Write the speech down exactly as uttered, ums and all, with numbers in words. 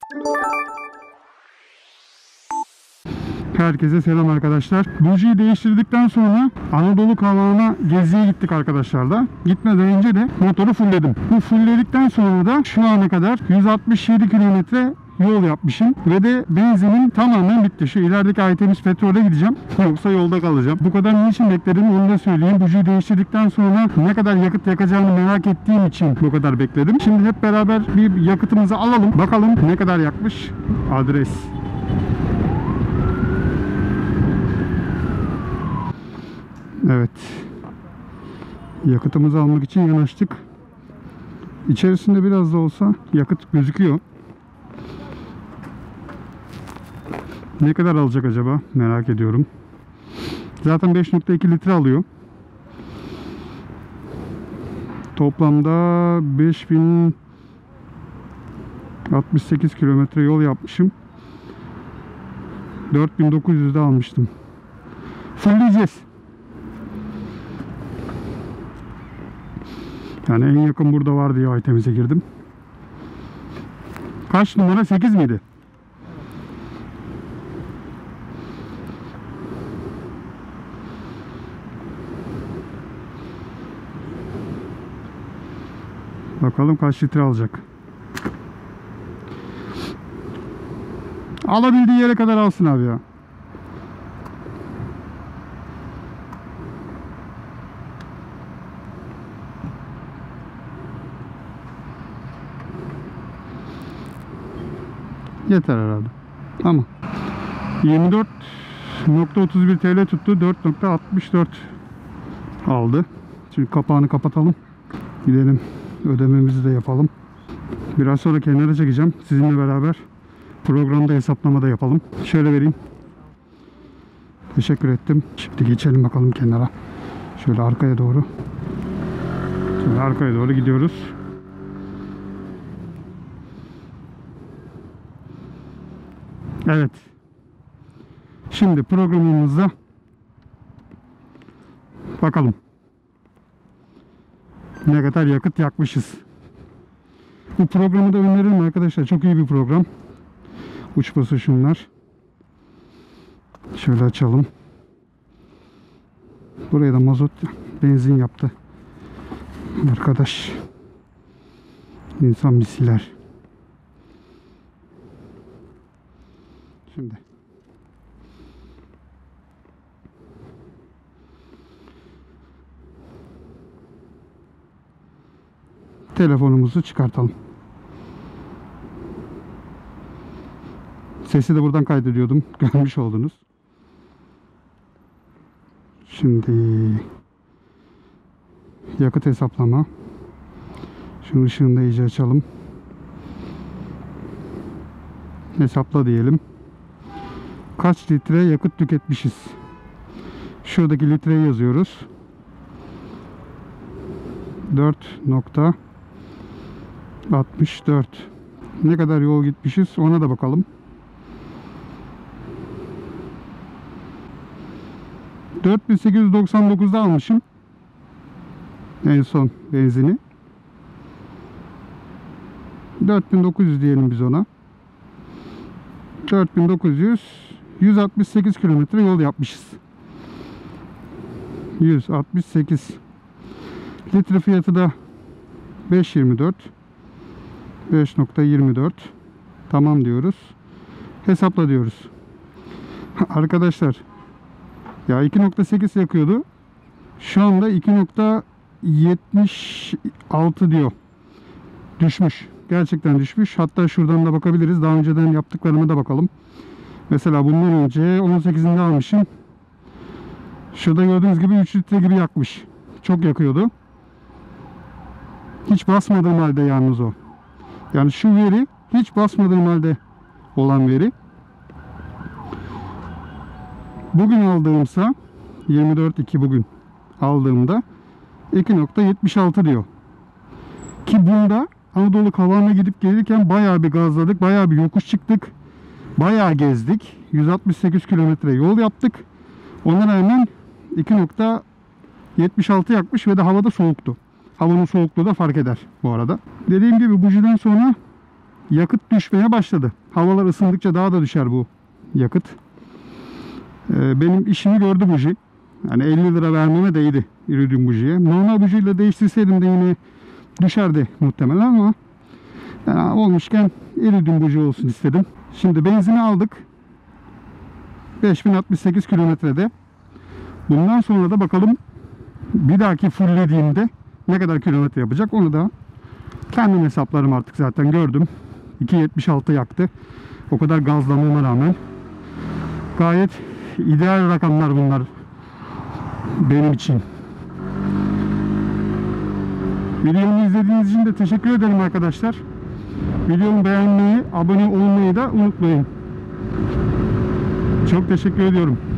Herkese selam arkadaşlar. Bujiyi değiştirdikten sonra Anadolu Kavağı'na geziye gittik arkadaşlarla. Gitmeden önce de motoru fullledim. Bu fullledikten sonra da şu ana kadar yüz altmış yedi kilometre yol yapmışım ve de benzinim tamamen bitti. Şu ilerideki Aytemiz petrole gideceğim. Yoksa yolda kalacağım. Bu kadar niçin bekledim onu da söyleyeyim. Bujiyi değiştirdikten sonra ne kadar yakıt yakacağını merak ettiğim için bu kadar bekledim. Şimdi hep beraber bir yakıtımızı alalım. Bakalım ne kadar yakmış. Adres. Evet. Yakıtımızı almak için yanaştık. İçerisinde biraz da olsa yakıt gözüküyor. Ne kadar alacak acaba? Merak ediyorum. Zaten beş nokta iki litre alıyor. Toplamda beş bin altmış sekiz kilometre yol yapmışım. dört bin dokuz yüzde almıştım. Fullleyeceğiz. Yani en yakın burada var diye Aytemiz'e girdim. Kaç numara? sekiz miydi? Bakalım kaç litre alacak. Alabildiği yere kadar alsın abi ya. Yeter herhalde. Tamam. yirmi dört nokta otuz bir T L tuttu. dört nokta altmış dört aldı. Şimdi kapağını kapatalım. Gidelim. Ödememizi de yapalım. Biraz sonra kenara çekeceğim. Sizinle beraber programda hesaplama da yapalım. Şöyle vereyim. Teşekkür ettim. Şimdi geçelim bakalım kenara. Şöyle arkaya doğru. Şöyle arkaya doğru gidiyoruz. Evet. Şimdi programımızda bakalım ne kadar yakıt yakmışız. Bu programı da öneririm arkadaşlar. Çok iyi bir program. Uç bası şunlar. Şöyle açalım. Buraya da mazot, benzin yaptı. Arkadaş. İnsan bir siler. Şimdi. Telefonumuzu çıkartalım. Sesi de buradan kaydediyordum. Görmüş oldunuz. Şimdi yakıt hesaplama. Şunun ışığını da iyice açalım. Hesapla diyelim. Kaç litre yakıt tüketmişiz? Şuradaki litreyi yazıyoruz. dört nokta altmış dört. Ne kadar yol gitmişiz ona da bakalım. dört bin sekiz yüz doksan dokuzda almışım en son benzini. dört bin dokuz yüz diyelim biz ona. dört bin dokuz yüz, yüz altmış sekiz kilometre yol yapmışız. yüz altmış sekiz. Litre fiyatı da beş yirmi dört. beş nokta yirmi dört. Tamam diyoruz. Hesapla diyoruz. Arkadaşlar ya iki nokta sekiz yakıyordu. Şu anda iki nokta yetmiş altı diyor. Düşmüş. Gerçekten düşmüş. Hatta şuradan da bakabiliriz. Daha önceden yaptıklarıma da bakalım. Mesela bundan önce on sekizinde almışım. Şurada gördüğünüz gibi üç litre gibi yakmış. Çok yakıyordu. Hiç basmadığım halde yalnız o. Yani şu veri hiç basmadığım halde olan veri. Bugün aldığımsa yirmi dört iki bugün aldığımda iki nokta yetmiş altı diyor. Ki bunda Anadolu Kavağı'na gidip gelirken bayağı bir gazladık. Bayağı bir yokuş çıktık. Bayağı gezdik. yüz altmış sekiz kilometre yol yaptık. Ona rağmen iki nokta yetmiş altı yakmış ve de havada soğuktu. Havanın soğukluğu da fark eder bu arada. Dediğim gibi bujiden sonra yakıt düşmeye başladı. Havalar ısındıkça daha da düşer bu yakıt. Ee, benim işimi gördü buji. Yani elli lira vermeme değdi iridium bujiye. Normal bujiyle değiştirseydim de yine düşerdi muhtemelen ama yani olmuşken iridium buji olsun istedim. Şimdi benzini aldık. beş bin altmış sekiz kilometrede. Bundan sonra da bakalım bir dahaki fulllediğimde ne kadar kilometre yapacak, onu da kendim hesaplarım artık, zaten gördüm. iki yetmiş altı yaktı. O kadar gazlamama rağmen gayet ideal rakamlar bunlar benim için. Videomu izlediğiniz için de teşekkür ederim arkadaşlar. Videomu beğenmeyi, abone olmayı da unutmayın. Çok teşekkür ediyorum.